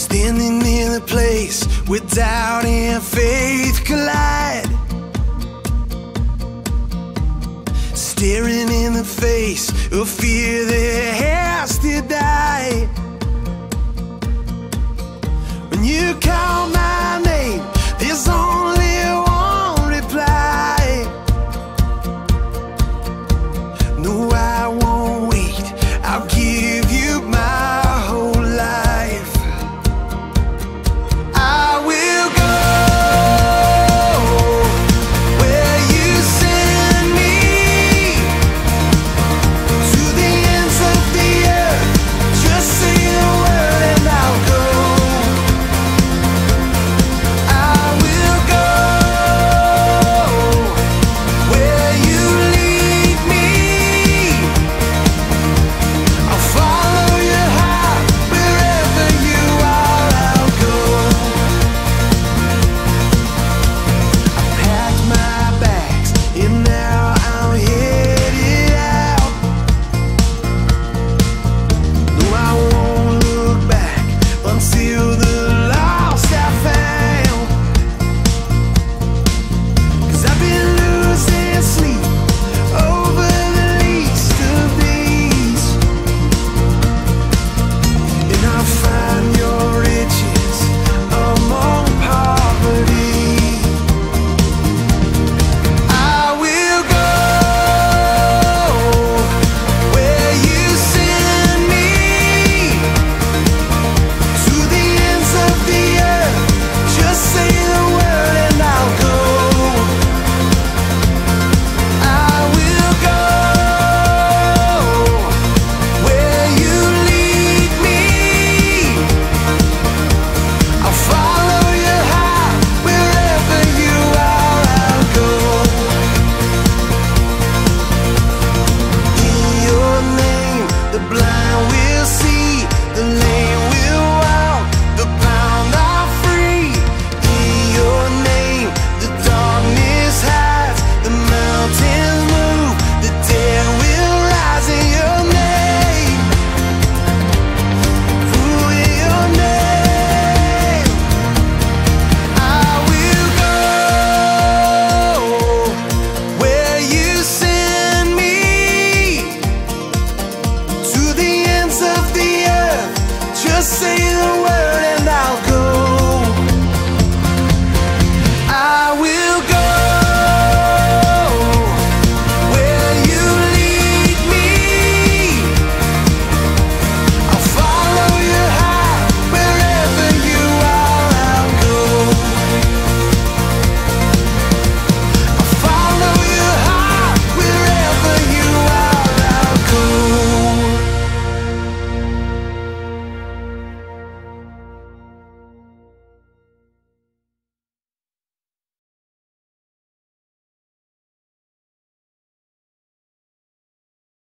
Standing in a place where doubt and faith collide, staring in the face of fear that has to die. When you call my name, there's only one reply. No, I won't wait, I'll give you my whole life. I will go where you send me, to the ends of the earth. Just say the word and I'll go. I will go where you lead me. I'll follow your heart wherever you are. I'll go. I packed my bags and now I'm headed out. No, I won't look back until the lost I found. 'Cause I've been losing sleep over the least of these, and I'll find your riches among poverty. I will go where you send me, to the ends of the earth. Just say the word and I'll go. I will go where you lead me. I'll follow your heart wherever you are. I'll go. In your name, the blind will see, the lame will walk, the bound are free. In your name, the darkness hides, the mountains move, the dead will rise. In your name, in your name, I will go where you send me, to the ends of the earth. Just say the word